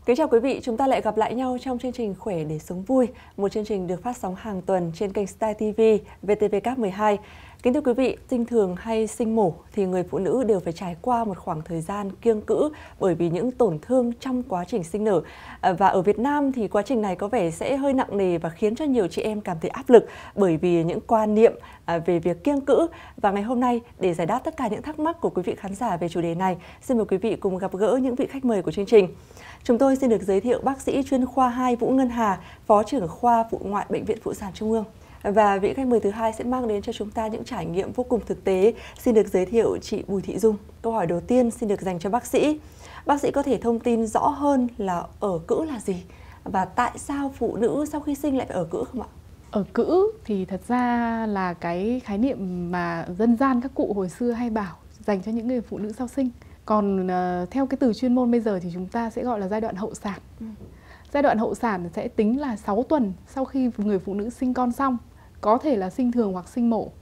Kính chào quý vị, chúng ta lại gặp lại nhau trong chương trình Khỏe để sống vui, một chương trình được phát sóng hàng tuần trên kênh Star TV, VTV 12. Kính thưa quý vị, sinh thường hay sinh mổ thì người phụ nữ đều phải trải qua một khoảng thời gian kiêng cữ bởi vì những tổn thương trong quá trình sinh nở. Và ở Việt Nam thì quá trình này có vẻ sẽ hơi nặng nề và khiến cho nhiều chị em cảm thấy áp lực bởi vì những quan niệm về việc kiêng cữ. Và ngày hôm nay, để giải đáp tất cả những thắc mắc của quý vị khán giả về chủ đề này, xin mời quý vị cùng gặp gỡ những vị khách mời của chương trình. Chúng tôi xin được giới thiệu bác sĩ chuyên khoa 2 Vũ Ngân Hà, Phó trưởng khoa Phụ ngoại Bệnh viện Phụ sản Trung ương. Và vị khách mời thứ hai sẽ mang đến cho chúng ta những trải nghiệm vô cùng thực tế. Xin được giới thiệu chị Bùi Thị Dung. Câu hỏi đầu tiên xin được dành cho bác sĩ. Bác sĩ có thể thông tin rõ hơn là ở cữ là gì? Và tại sao phụ nữ sau khi sinh lại phải ở cữ không ạ? Ở cữ thì thật ra là cái khái niệm mà dân gian các cụ hồi xưa hay bảo dành cho những người phụ nữ sau sinh. Còn theo cái từ chuyên môn bây giờ thì chúng ta sẽ gọi là giai đoạn hậu sản. Giai đoạn hậu sản sẽ tính là 6 tuần sau khi người phụ nữ sinh con xong. Có thể là sinh thường hoặc sinh mổ.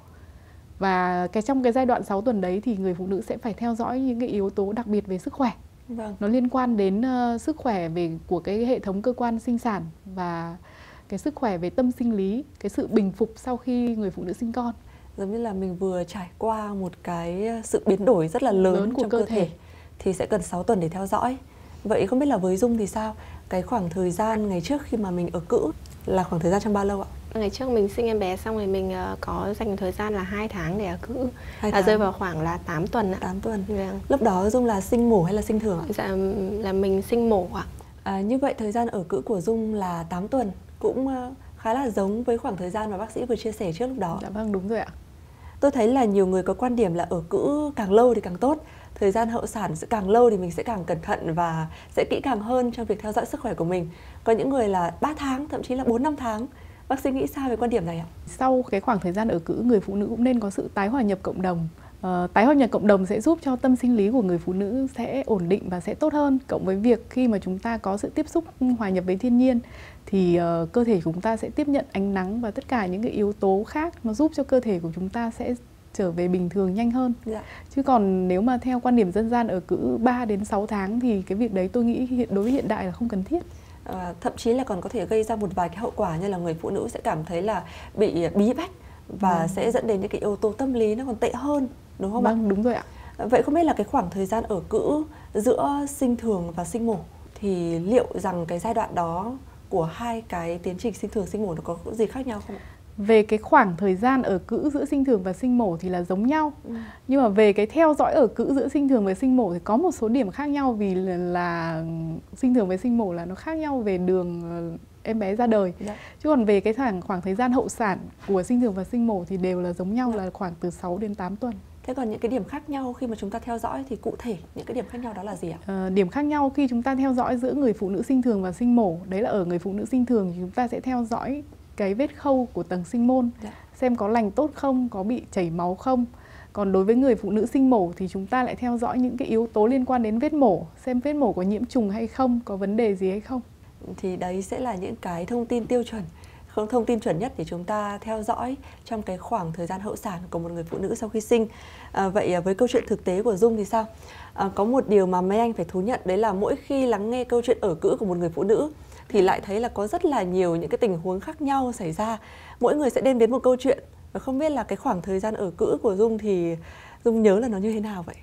Và trong cái giai đoạn 6 tuần đấy thì người phụ nữ sẽ phải theo dõi những cái yếu tố đặc biệt về sức khỏe. Vâng. Nó liên quan đến sức khỏe của cái hệ thống cơ quan sinh sản và cái sức khỏe về tâm sinh lý, cái sự bình phục sau khi người phụ nữ sinh con. Giống như là mình vừa trải qua một cái sự biến đổi rất là lớn của trong cơ thể thì sẽ cần 6 tuần để theo dõi. Vậy không biết là với Dung thì sao? Cái khoảng thời gian ngày trước khi mà mình ở cữ là khoảng thời gian trong bao lâu ạ? Ngày trước mình sinh em bé xong rồi mình có dành thời gian là 2 tháng để ở cữ, là rơi vào khoảng là 8 tuần ạ. 8 tuần. Vâng. Lúc đó Dung là sinh mổ hay là sinh thường ạ? Dạ là mình sinh mổ ạ. Như vậy thời gian ở cữ của Dung là 8 tuần, cũng khá là giống với khoảng thời gian mà bác sĩ vừa chia sẻ trước lúc đó. Dạ vâng, đúng rồi ạ. Tôi thấy là nhiều người có quan điểm là ở cữ càng lâu thì càng tốt. Thời gian hậu sản sẽ càng lâu thì mình sẽ càng cẩn thận và sẽ kỹ càng hơn trong việc theo dõi sức khỏe của mình. Có những người là 3 tháng, thậm chí là 4-5 tháng. Bác sĩ nghĩ sao về quan điểm này ạ? Sau cái khoảng thời gian ở cữ, người phụ nữ cũng nên có sự tái hòa nhập cộng đồng. Tái hòa nhập cộng đồng sẽ giúp cho tâm sinh lý của người phụ nữ sẽ ổn định và sẽ tốt hơn. Cộng với việc khi mà chúng ta có sự tiếp xúc hòa nhập với thiên nhiên thì cơ thể của chúng ta sẽ tiếp nhận ánh nắng và tất cả những cái yếu tố khác, nó giúp cho cơ thể của chúng ta sẽ trở về bình thường nhanh hơn. Dạ. Chứ còn nếu mà theo quan điểm dân gian ở cữ 3 đến 6 tháng thì cái việc đấy tôi nghĩ đối với hiện đại là không cần thiết. Thậm chí là còn có thể gây ra một vài cái hậu quả như là người phụ nữ sẽ cảm thấy là bị bí bách và sẽ dẫn đến những cái yếu tố tâm lý nó còn tệ hơn, đúng không ạ? Vâng, đúng rồi ạ. Vậy không biết là cái khoảng thời gian ở cữ giữa sinh thường và sinh mổ thì liệu rằng cái giai đoạn đó của hai cái tiến trình sinh thường sinh mổ nó có gì khác nhau không ạ? Về cái khoảng thời gian ở cữ giữa sinh thường và sinh mổ thì là giống nhau. Nhưng mà về cái theo dõi ở cữ giữa sinh thường và sinh mổ thì có một số điểm khác nhau, vì là sinh thường với sinh mổ là nó khác nhau về đường em bé ra đời. Chứ còn về cái khoảng thời gian hậu sản của sinh thường và sinh mổ thì đều là giống nhau, là khoảng từ 6 đến 8 tuần. Thế còn những cái điểm khác nhau khi mà chúng ta theo dõi thì cụ thể những cái điểm khác nhau đó là gì ạ? Điểm khác nhau khi chúng ta theo dõi giữa người phụ nữ sinh thường và sinh mổ, đấy là ở người phụ nữ sinh thường thì chúng ta sẽ theo dõi cái vết khâu của tầng sinh môn, xem có lành tốt không, có bị chảy máu không. Còn đối với người phụ nữ sinh mổ thì chúng ta lại theo dõi những cái yếu tố liên quan đến vết mổ, xem vết mổ có nhiễm trùng hay không, có vấn đề gì hay không. Thì đấy sẽ là những cái thông tin tiêu chuẩn, thông tin chuẩn nhất để chúng ta theo dõi trong cái khoảng thời gian hậu sản của một người phụ nữ sau khi sinh. Vậy với câu chuyện thực tế của Dung thì sao? Có một điều mà mấy anh phải thú nhận, đấy là mỗi khi lắng nghe câu chuyện ở cữ của một người phụ nữ thì lại thấy là có rất là nhiều những cái tình huống khác nhau xảy ra. Mỗi người sẽ đem đến một câu chuyện. Và không biết là cái khoảng thời gian ở cữ của Dung thì Dung nhớ là nó như thế nào vậy?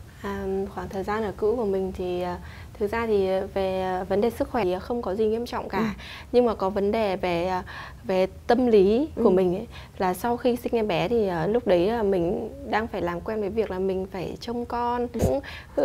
Khoảng thời gian ở cữ của mình thì thực ra thì về vấn đề sức khỏe thì không có gì nghiêm trọng cả. Nhưng mà có vấn đề về tâm lý của mình ấy, là sau khi sinh em bé thì lúc đấy là mình đang phải làm quen với việc là mình phải trông con, cũng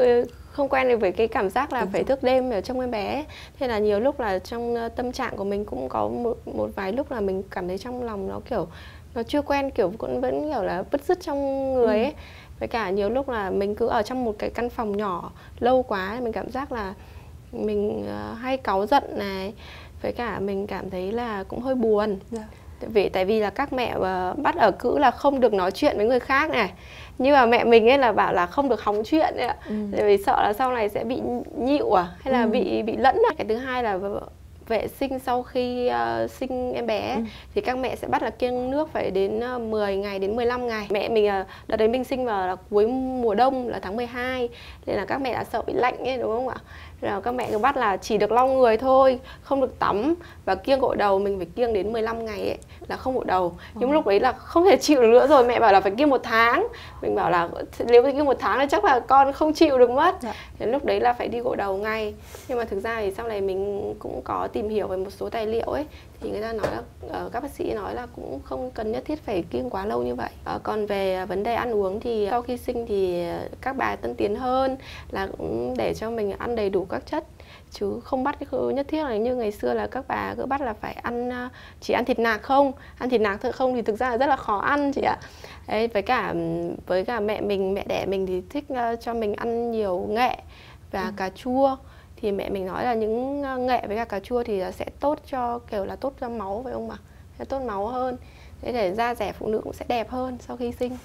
không quen được với cái cảm giác là phải thức đêm ở trông em bé. Thế là nhiều lúc là trong tâm trạng của mình cũng có một vài lúc là mình cảm thấy trong lòng nó kiểu nó chưa quen, kiểu cũng vẫn kiểu là bứt rứt trong người ấy. Với cả nhiều lúc là mình cứ ở trong một cái căn phòng nhỏ lâu quá, mình cảm giác là mình hay cáu giận này. Với cả mình cảm thấy là cũng hơi buồn. Tại vì là các mẹ bắt ở cữ là không được nói chuyện với người khác này. Nhưng mà mẹ mình ấy là bảo là không được hóng chuyện ấy ạ. Tại vì sợ là sau này sẽ bị nhịu hay là bị lẫn. Cái thứ hai là vệ sinh sau khi sinh em bé thì các mẹ sẽ bắt là kiêng nước phải đến 10 ngày đến 15 ngày. Mẹ mình đợt đấy mình sinh vào là cuối mùa đông là tháng 12, nên là các mẹ đã sợ bị lạnh ấy, đúng không ạ? Rồi các mẹ cứ bắt là chỉ được lau người thôi, không được tắm, và kiêng gội đầu mình phải kiêng đến 15 ngày ấy, là không gội đầu. Nhưng lúc đấy là không thể chịu được nữa rồi, mẹ bảo là phải kiêng 1 tháng. Mình bảo là nếu mà kiêng 1 tháng thì chắc là con không chịu được mất. Thì lúc đấy là phải đi gội đầu ngay. Nhưng mà thực ra thì sau này mình cũng có tìm hiểu về một số tài liệu ấy, thì người ta nói là các bác sĩ nói là cũng không cần nhất thiết phải kiêng quá lâu như vậy. Còn về vấn đề ăn uống thì sau khi sinh thì các bà tân tiến hơn là cũng để cho mình ăn đầy đủ các chất, chứ không bắt nhất thiết là như ngày xưa là các bà cứ bắt là phải ăn chỉ ăn thịt nạc không. Ăn thịt nạc không thì thực ra là rất là khó ăn chị ạ. Đấy, với cả mẹ đẻ mình thì thích cho mình ăn nhiều nghệ và cà chua. Thì mẹ mình nói là những nghệ với cả cà chua thì sẽ tốt cho kiểu là tốt cho máu, phải không ạ? Sẽ tốt máu hơn. Thế để da dẻ phụ nữ cũng sẽ đẹp hơn sau khi sinh.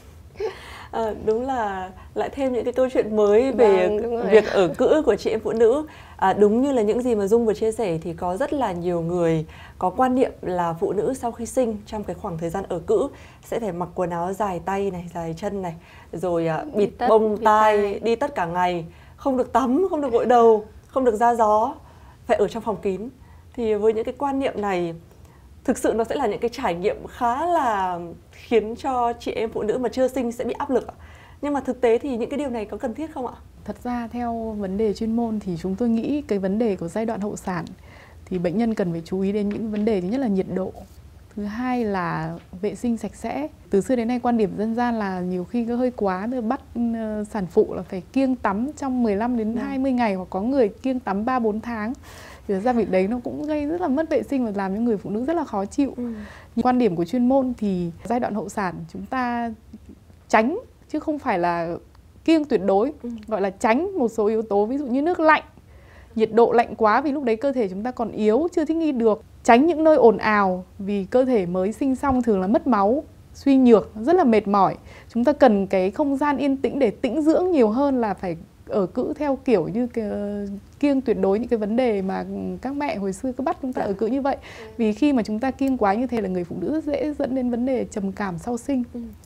Đúng là lại thêm những cái câu chuyện mới về việc ở cữ của chị em phụ nữ. Đúng như là những gì mà Dung vừa chia sẻ thì có rất là nhiều người có quan niệm là phụ nữ sau khi sinh trong cái khoảng thời gian ở cữ sẽ phải mặc quần áo dài tay này, dài chân này, rồi bịt bông tai, đi tất cả ngày, không được tắm, không được gội đầu, không được ra gió, phải ở trong phòng kín. Thì với những cái quan niệm này, thực sự nó sẽ là những cái trải nghiệm khá là khiến cho chị em phụ nữ mà chưa sinh sẽ bị áp lực. Nhưng mà thực tế thì những cái điều này có cần thiết không ạ? Thật ra theo vấn đề chuyên môn thì chúng tôi nghĩ cái vấn đề của giai đoạn hậu sản thì bệnh nhân cần phải chú ý đến những vấn đề thứ nhất là nhiệt độ, thứ hai là vệ sinh sạch sẽ. Từ xưa đến nay quan điểm dân gian là nhiều khi có hơi quá, bắt sản phụ là phải kiêng tắm trong 15 đến 20 ngày, hoặc có người kiêng tắm 3-4 tháng. Thì ra việc đấy nó cũng gây rất là mất vệ sinh và làm cho người phụ nữ rất là khó chịu. Quan điểm của chuyên môn thì giai đoạn hậu sản chúng ta tránh chứ không phải là kiêng tuyệt đối, gọi là tránh một số yếu tố, ví dụ như nước lạnh, nhiệt độ lạnh quá vì lúc đấy cơ thể chúng ta còn yếu, chưa thích nghi được. Tránh những nơi ồn ào vì cơ thể mới sinh xong thường là mất máu, suy nhược, rất là mệt mỏi. Chúng ta cần cái không gian yên tĩnh để tĩnh dưỡng nhiều hơn là phải ở cữ theo kiểu như kiêng tuyệt đối những cái vấn đề mà các mẹ hồi xưa cứ bắt chúng ta ở cữ như vậy. Vì khi mà chúng ta kiêng quá như thế là người phụ nữ rất dễ dẫn đến vấn đề trầm cảm sau sinh.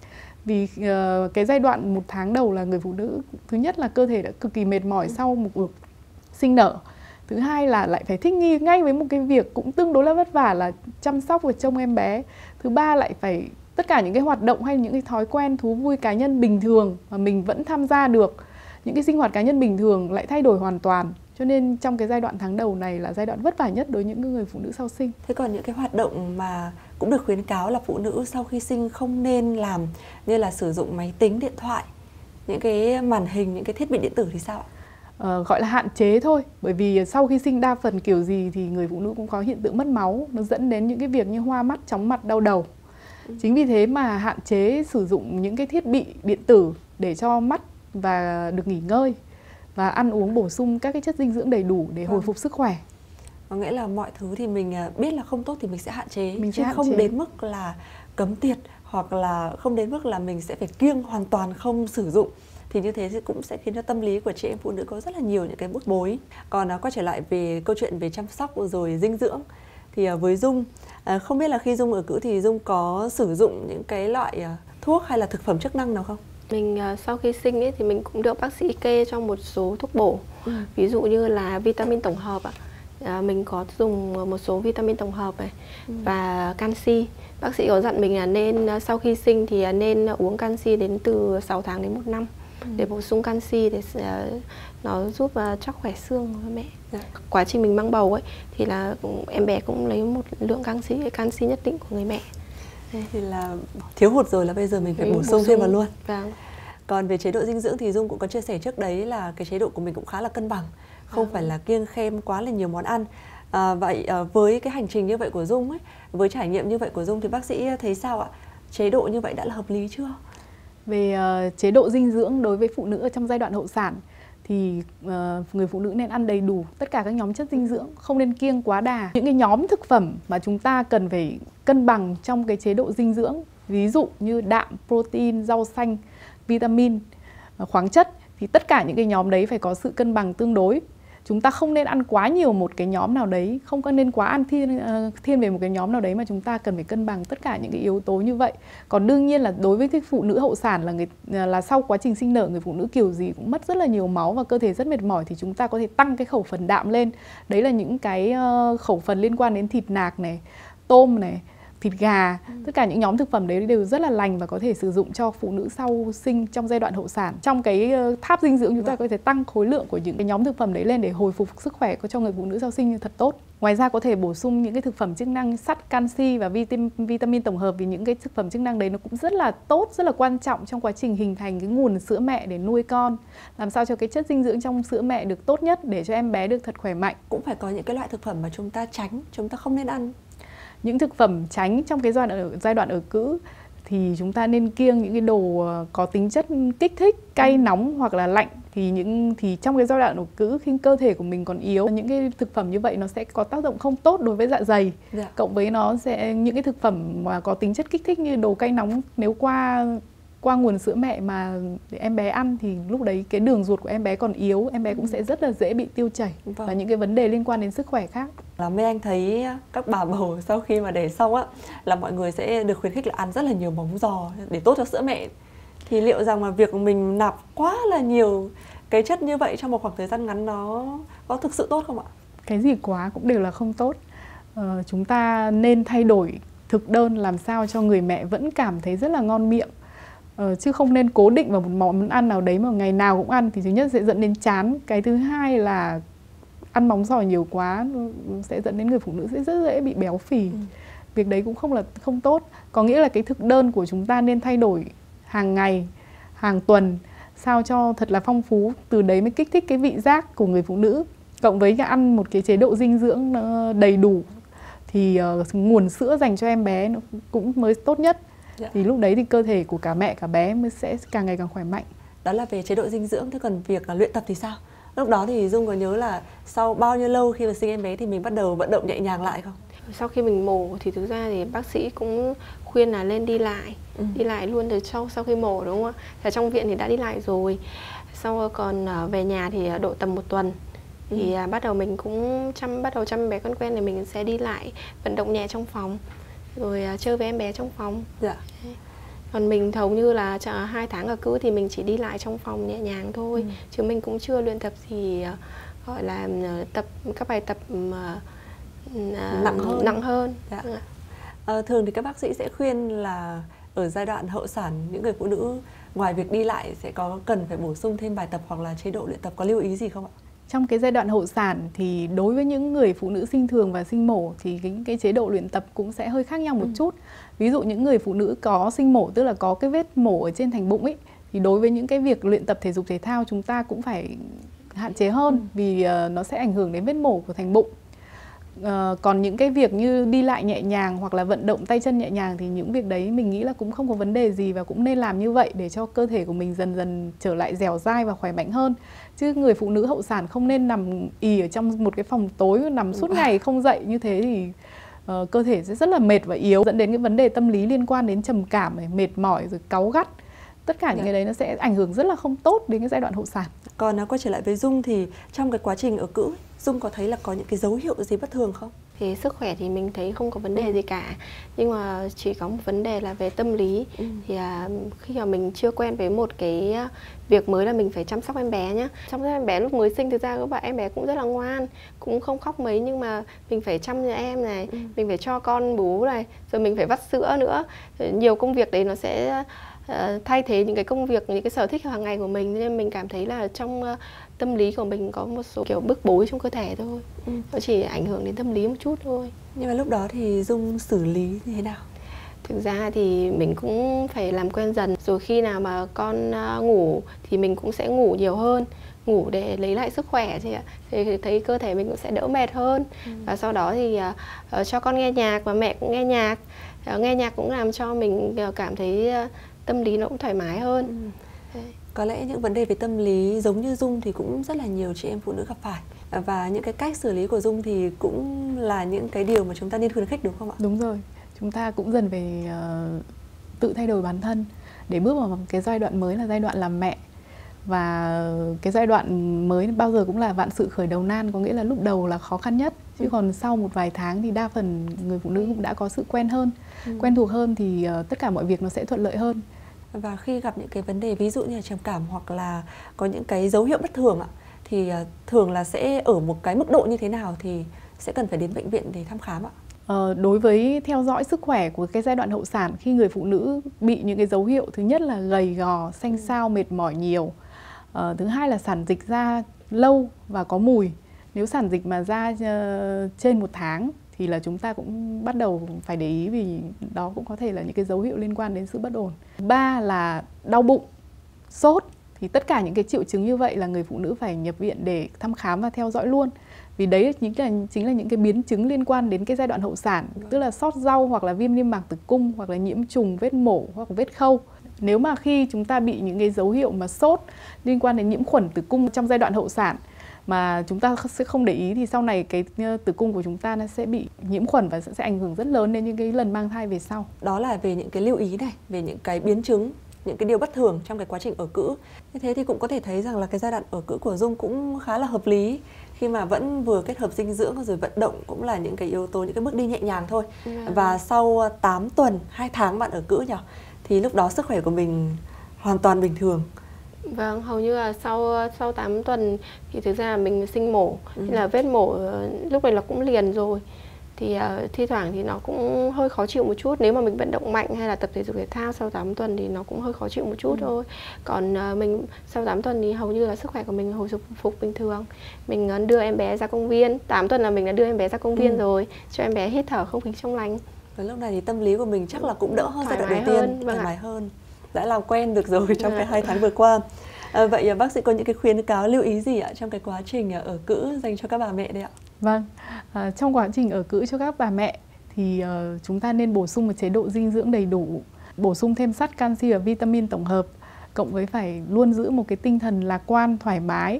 Vì cái giai đoạn 1 tháng đầu là người phụ nữ, thứ nhất là cơ thể đã cực kỳ mệt mỏi sau một cuộc sinh nở. Thứ hai là lại phải thích nghi ngay với một cái việc cũng tương đối là vất vả là chăm sóc và trông em bé. Thứ ba lại phải tất cả những cái hoạt động hay những cái thói quen thú vui cá nhân bình thường mà mình vẫn tham gia được, những cái sinh hoạt cá nhân bình thường lại thay đổi hoàn toàn. Cho nên trong cái giai đoạn tháng đầu này là giai đoạn vất vả nhất đối với những người phụ nữ sau sinh. Thế còn những cái hoạt động mà cũng được khuyến cáo là phụ nữ sau khi sinh không nên làm, như là sử dụng máy tính, điện thoại, những cái màn hình, những cái thiết bị điện tử thì sao ạ? Gọi là hạn chế thôi. Bởi vì sau khi sinh đa phần kiểu gì thì người phụ nữ cũng có hiện tượng mất máu, nó dẫn đến những cái việc như hoa mắt, chóng mặt, đau đầu. Chính vì thế mà hạn chế sử dụng những cái thiết bị điện tử để cho mắt và được nghỉ ngơi và ăn uống bổ sung các cái chất dinh dưỡng đầy đủ để hồi phục sức khỏe. Có nghĩa là mọi thứ thì mình biết là không tốt thì mình sẽ hạn chế, chứ không đến mức là cấm tiệt, hoặc là không đến mức là mình sẽ phải kiêng hoàn toàn không sử dụng. Thì như thế cũng sẽ khiến cho tâm lý của chị em phụ nữ có rất là nhiều những cái bức bối. Còn quay trở lại về câu chuyện về chăm sóc rồi dinh dưỡng, thì với Dung, không biết là khi Dung ở cữ thì Dung có sử dụng những cái loại thuốc hay là thực phẩm chức năng nào không? Mình sau khi sinh ấy thì mình cũng được bác sĩ kê cho một số thuốc bổ. Ví dụ như là vitamin tổng hợp ạ. Mình có dùng một số vitamin tổng hợp này và canxi. Bác sĩ có dặn mình là nên sau khi sinh thì nên uống canxi đến từ 6 tháng đến 1 năm để bổ sung canxi, để nó giúp chắc khỏe xương của mẹ. Quá trình mình mang bầu ấy thì là em bé cũng lấy một lượng canxi nhất định của người mẹ. Thì là thiếu hụt rồi là bây giờ mình phải bổ sung thêm vào luôn. Vâng. Còn về chế độ dinh dưỡng thì Dung cũng có chia sẻ trước đấy là cái chế độ của mình cũng khá là cân bằng, không phải là kiêng khem quá là nhiều món ăn. Vậy với cái hành trình như vậy của Dung ấy, với trải nghiệm như vậy của Dung thì bác sĩ thấy sao ạ? Chế độ như vậy đã là hợp lý chưa? Về chế độ dinh dưỡng đối với phụ nữ ở trong giai đoạn hậu sản thì người phụ nữ nên ăn đầy đủ tất cả các nhóm chất dinh dưỡng, không nên kiêng quá đà. Những cái nhóm thực phẩm mà chúng ta cần phải cân bằng trong cái chế độ dinh dưỡng, ví dụ như đạm, protein, rau xanh, vitamin, khoáng chất, thì tất cả những cái nhóm đấy phải có sự cân bằng tương đối. chúng ta không nên ăn quá nhiều một cái nhóm nào đấy, không có nên quá ăn thiên về một cái nhóm nào đấy, mà chúng ta cần phải cân bằng tất cả những cái yếu tố như vậy. Còn đương nhiên là đối với cái phụ nữ hậu sản là sau quá trình sinh nở, người phụ nữ kiểu gì cũng mất rất là nhiều máu và cơ thể rất mệt mỏi, thì chúng ta có thể tăng cái khẩu phần đạm lên. Đấy là những cái khẩu phần liên quan đến thịt nạc này, tôm này, thịt gà, tất cả những nhóm thực phẩm đấy đều rất là lành và có thể sử dụng cho phụ nữ sau sinh trong giai đoạn hậu sản. Trong cái tháp dinh dưỡng chúng ta có thể tăng khối lượng của những cái nhóm thực phẩm đấy lên để hồi phục sức khỏe cho người phụ nữ sau sinh thật tốt. Ngoài ra có thể bổ sung những cái thực phẩm chức năng sắt, canxi và vitamin tổng hợp, vì những cái thực phẩm chức năng đấy nó cũng rất là tốt, rất là quan trọng trong quá trình hình thành cái nguồn sữa mẹ để nuôi con, làm sao cho cái chất dinh dưỡng trong sữa mẹ được tốt nhất để cho em bé được thật khỏe mạnh. Cũng phải có những cái loại thực phẩm mà chúng ta tránh, chúng ta không nên ăn. Những thực phẩm tránh trong cái giai đoạn ở cữ thì chúng ta nên kiêng những cái đồ có tính chất kích thích, cay nóng hoặc là lạnh. Thì trong cái giai đoạn ở cữ, khi cơ thể của mình còn yếu, những cái thực phẩm như vậy nó sẽ có tác động không tốt đối với dạ dày. Cộng với nó sẽ những cái thực phẩm mà có tính chất kích thích như đồ cay nóng, nếu qua nguồn sữa mẹ mà để em bé ăn thì lúc đấy cái đường ruột của em bé còn yếu, em bé cũng sẽ rất là dễ bị tiêu chảy và những cái vấn đề liên quan đến sức khỏe khác. Là mấy anh thấy các bà bầu sau khi mà đẻ xong á, là mọi người sẽ được khuyến khích là ăn rất là nhiều móng giò để tốt cho sữa mẹ. Thì liệu rằng mà việc mình nạp quá là nhiều cái chất như vậy trong một khoảng thời gian ngắn nó có thực sự tốt không ạ? Cái gì quá cũng đều là không tốt. Chúng ta nên thay đổi thực đơn làm sao cho người mẹ vẫn cảm thấy rất là ngon miệng. Chứ không nên cố định vào một món ăn nào đấy mà ngày nào cũng ăn, thì thứ nhất sẽ dẫn đến chán. Cái thứ hai là ăn móng giò nhiều quá sẽ dẫn đến người phụ nữ sẽ rất dễ bị béo phì. Việc đấy cũng không tốt. Có nghĩa là cái thực đơn của chúng ta nên thay đổi hàng ngày, hàng tuần, sao cho thật là phong phú. Từ đấy mới kích thích cái vị giác của người phụ nữ. Cộng với cái ăn một cái chế độ dinh dưỡng đầy đủ thì nguồn sữa dành cho em bé nó cũng mới tốt nhất. Thì lúc đấy thì cơ thể của cả mẹ cả bé mới sẽ càng ngày càng khỏe mạnh. Đó là về chế độ dinh dưỡng. Thế còn việc luyện tập thì sao? Lúc đó thì Dung có nhớ là sau bao nhiêu lâu khi mà sinh em bé thì mình bắt đầu vận động nhẹ nhàng lại không? Sau khi mình mổ thì thực ra thì bác sĩ cũng khuyên là lên đi lại. Đi lại luôn từ sau khi mổ, đúng không ạ? Ở trong viện thì đã đi lại rồi. Sau còn về nhà thì độ tầm 1 tuần thì bắt đầu mình cũng chăm bé con quen thì mình sẽ đi lại vận động nhẹ trong phòng, rồi chơi với em bé trong phòng. Còn mình hầu như là 2 tháng ở cữ thì mình chỉ đi lại trong phòng nhẹ nhàng thôi, chứ mình cũng chưa luyện tập gì gọi là tập các bài tập nặng hơn. Thường thì các bác sĩ sẽ khuyên là ở giai đoạn hậu sản, những người phụ nữ ngoài việc đi lại sẽ cần phải bổ sung thêm bài tập hoặc là chế độ luyện tập, có lưu ý gì không ạ? Trong cái giai đoạn hậu sản thì đối với những người phụ nữ sinh thường và sinh mổ thì cái chế độ luyện tập cũng sẽ hơi khác nhau một chút. Ví dụ những người phụ nữ có sinh mổ, tức là có cái vết mổ ở trên thành bụng ấy, thì đối với những cái việc luyện tập thể dục thể thao chúng ta cũng phải hạn chế hơn, vì nó sẽ ảnh hưởng đến vết mổ của thành bụng. Còn những cái việc như đi lại nhẹ nhàng hoặc là vận động tay chân nhẹ nhàng thì những việc đấy mình nghĩ là cũng không có vấn đề gì, và cũng nên làm như vậy để cho cơ thể của mình dần dần trở lại dẻo dai và khỏe mạnh hơn. Chứ người phụ nữ hậu sản không nên nằm ì ở trong một cái phòng tối, nằm suốt ngày không dậy, như thế thì cơ thể sẽ rất là mệt và yếu, dẫn đến cái vấn đề tâm lý liên quan đến trầm cảm, mệt mỏi rồi cáu gắt. Tất cả những cái đấy nó sẽ ảnh hưởng rất là không tốt đến cái giai đoạn hậu sản. Còn quay trở lại với Dung thì trong cái quá trình ở cữ, Dung có thấy là có những cái dấu hiệu gì bất thường không? Thì sức khỏe thì mình thấy không có vấn đề gì cả, nhưng mà chỉ có một vấn đề là về tâm lý. Thì khi mà mình chưa quen với một cái việc mới là mình phải chăm sóc em bé nhá. Chăm sóc em bé lúc mới sinh, thực ra các bạn em bé cũng rất là ngoan, cũng không khóc mấy, nhưng mà mình phải chăm cho em này, mình phải cho con bú này, rồi mình phải vắt sữa nữa. Nhiều công việc đấy nó sẽ thay thế những cái công việc, những cái sở thích hàng ngày của mình, nên mình cảm thấy là trong tâm lý của mình có một số kiểu bức bối trong cơ thể thôi. Nó chỉ ảnh hưởng đến tâm lý một chút thôi. Nhưng mà lúc đó thì Dung xử lý như thế nào? Thực ra thì mình cũng phải làm quen dần. Rồi khi nào mà con ngủ thì mình cũng sẽ ngủ nhiều hơn, ngủ để lấy lại sức khỏe thì thấy cơ thể mình cũng sẽ đỡ mệt hơn. Và sau đó thì cho con nghe nhạc và mẹ cũng nghe nhạc. Nghe nhạc cũng làm cho mình cảm thấy tâm lý nó cũng thoải mái hơn. Có lẽ những vấn đề về tâm lý giống như Dung thì cũng rất là nhiều chị em phụ nữ gặp phải. Và những cái cách xử lý của Dung thì cũng là những cái điều mà chúng ta nên khuyến khích, đúng không ạ? Đúng rồi. Chúng ta cũng dần phải tự thay đổi bản thân để bước vào cái giai đoạn mới là giai đoạn làm mẹ. Và cái giai đoạn mới bao giờ cũng là vạn sự khởi đầu nan, có nghĩa là lúc đầu là khó khăn nhất. Chứ còn sau một vài tháng thì đa phần người phụ nữ cũng đã có sự quen hơn, quen thuộc hơn thì tất cả mọi việc nó sẽ thuận lợi hơn. Và khi gặp những cái vấn đề ví dụ như là trầm cảm hoặc là có những cái dấu hiệu bất thường ạ, thì thường là sẽ ở một cái mức độ như thế nào thì sẽ cần phải đến bệnh viện để thăm khám ạ? Đối với theo dõi sức khỏe của cái giai đoạn hậu sản, khi người phụ nữ bị những cái dấu hiệu thứ nhất là gầy gò, xanh xao, mệt mỏi nhiều. Thứ hai là sản dịch ra lâu và có mùi. Nếu sản dịch mà ra trên 1 tháng thì là chúng ta cũng bắt đầu phải để ý, vì đó cũng có thể là những cái dấu hiệu liên quan đến sự bất ổn. 3 là đau bụng, sốt. Thì tất cả những cái triệu chứng như vậy là người phụ nữ phải nhập viện để thăm khám và theo dõi luôn. Vì đấy chính là những cái biến chứng liên quan đến cái giai đoạn hậu sản, tức là sốt rau hoặc là viêm niêm mạc tử cung hoặc là nhiễm trùng, vết mổ hoặc vết khâu. Nếu mà khi chúng ta bị những cái dấu hiệu mà sốt liên quan đến nhiễm khuẩn tử cung trong giai đoạn hậu sản mà chúng ta sẽ không để ý thì sau này cái tử cung của chúng ta nó sẽ bị nhiễm khuẩn và sẽ ảnh hưởng rất lớn đến những cái lần mang thai về sau. Đó là về những cái lưu ý này, về những cái biến chứng, những cái điều bất thường trong cái quá trình ở cữ. Như thế thì cũng có thể thấy rằng là cái giai đoạn ở cữ của Dung cũng khá là hợp lý, khi mà vẫn vừa kết hợp dinh dưỡng rồi vận động cũng là những cái yếu tố, những cái bước đi nhẹ nhàng thôi. Và sau 8 tuần, 2 tháng bạn ở cữ nhỉ, thì lúc đó sức khỏe của mình hoàn toàn bình thường. Vâng, hầu như là sau 8 tuần thì thực ra là mình sinh mổ, thì là vết mổ lúc này là cũng liền rồi. Thì thi thoảng thì nó cũng hơi khó chịu một chút. Nếu mà mình vận động mạnh hay là tập thể dục thể thao sau 8 tuần thì nó cũng hơi khó chịu một chút thôi. Còn mình sau 8 tuần thì hầu như là sức khỏe của mình hồi phục bình thường. Mình đưa em bé ra công viên. 8 tuần là mình đã đưa em bé ra công viên rồi, cho em bé hít thở không khí trong lành. Và lúc này thì tâm lý của mình chắc là cũng đỡ hơn giai đoạn đầu tiên, thoải mái hơn. Đã làm quen được rồi trong cái 2 tháng vừa qua. Vậy bác sĩ có những cái khuyến cáo lưu ý gì ạ trong cái quá trình ở cữ dành cho các bà mẹ đây ạ? Vâng, trong quá trình ở cữ cho các bà mẹ thì chúng ta nên bổ sung một chế độ dinh dưỡng đầy đủ, bổ sung thêm sắt, canxi và vitamin tổng hợp, cộng với phải luôn giữ một cái tinh thần lạc quan, thoải mái,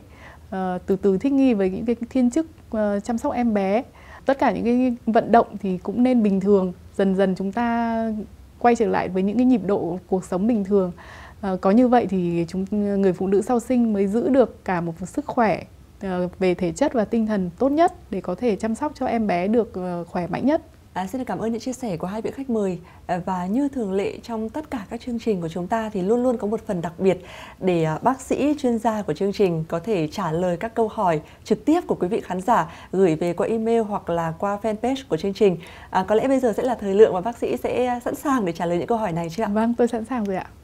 từ từ thích nghi với những cái thiên chức chăm sóc em bé. Tất cả những cái vận động thì cũng nên bình thường, dần dần chúng ta quay trở lại với những cái nhịp độ cuộc sống bình thường. Có như vậy thì người phụ nữ sau sinh mới giữ được cả một sức khỏe về thể chất và tinh thần tốt nhất để có thể chăm sóc cho em bé được khỏe mạnh nhất. Xin cảm ơn những chia sẻ của hai vị khách mời. Và như thường lệ trong tất cả các chương trình của chúng ta thì luôn luôn có một phần đặc biệt để bác sĩ chuyên gia của chương trình có thể trả lời các câu hỏi trực tiếp của quý vị khán giả gửi về qua email hoặc là qua fanpage của chương trình. Có lẽ bây giờ sẽ là thời lượng mà bác sĩ sẽ sẵn sàng để trả lời những câu hỏi này chưa ạ? Vâng, tôi sẵn sàng rồi ạ.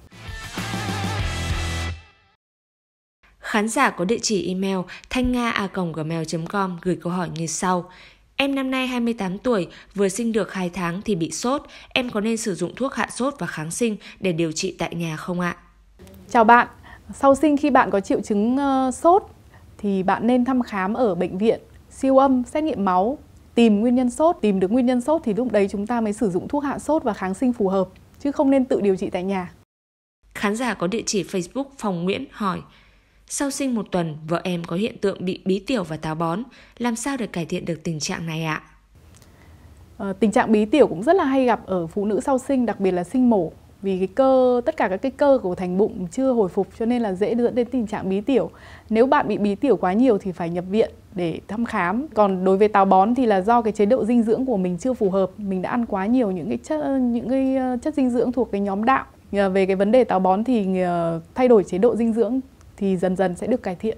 Khán giả có địa chỉ email thanhngha@gmail.com gửi câu hỏi như sau. Em năm nay 28 tuổi, vừa sinh được 2 tháng thì bị sốt. Em có nên sử dụng thuốc hạ sốt và kháng sinh để điều trị tại nhà không ạ? Chào bạn. Sau sinh khi bạn có triệu chứng sốt thì bạn nên thăm khám ở bệnh viện, siêu âm, xét nghiệm máu, tìm nguyên nhân sốt. Tìm được nguyên nhân sốt thì lúc đấy chúng ta mới sử dụng thuốc hạ sốt và kháng sinh phù hợp, chứ không nên tự điều trị tại nhà. Khán giả có địa chỉ Facebook Phòng Nguyễn hỏi: sau sinh 1 tuần, vợ em có hiện tượng bị bí tiểu và táo bón. Làm sao để cải thiện được tình trạng này ạ? Tình trạng bí tiểu cũng rất là hay gặp ở phụ nữ sau sinh, đặc biệt là sinh mổ. Vì tất cả các cái cơ của thành bụng chưa hồi phục cho nên là dễ dẫn đến tình trạng bí tiểu. Nếu bạn bị bí tiểu quá nhiều thì phải nhập viện để thăm khám. Còn đối với táo bón thì là do cái chế độ dinh dưỡng của mình chưa phù hợp. Mình đã ăn quá nhiều những cái chất dinh dưỡng thuộc cái nhóm đạm. Về cái vấn đề táo bón thì thay đổi chế độ dinh dưỡng thì dần dần sẽ được cải thiện.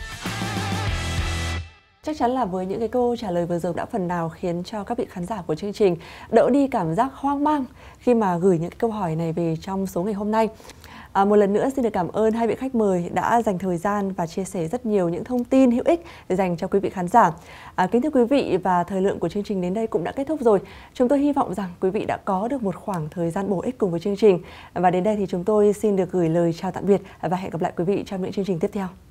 Chắc chắn là với những cái câu trả lời vừa rồi đã phần nào khiến cho các vị khán giả của chương trình đỡ đi cảm giác hoang mang khi mà gửi những cái câu hỏi này về trong số ngày hôm nay. Một lần nữa xin được cảm ơn hai vị khách mời đã dành thời gian và chia sẻ rất nhiều những thông tin hữu ích dành cho quý vị khán giả. Kính thưa quý vị, và thời lượng của chương trình đến đây cũng đã kết thúc rồi. Chúng tôi hy vọng rằng quý vị đã có được một khoảng thời gian bổ ích cùng với chương trình. Và đến đây thì chúng tôi xin được gửi lời chào tạm biệt và hẹn gặp lại quý vị trong những chương trình tiếp theo.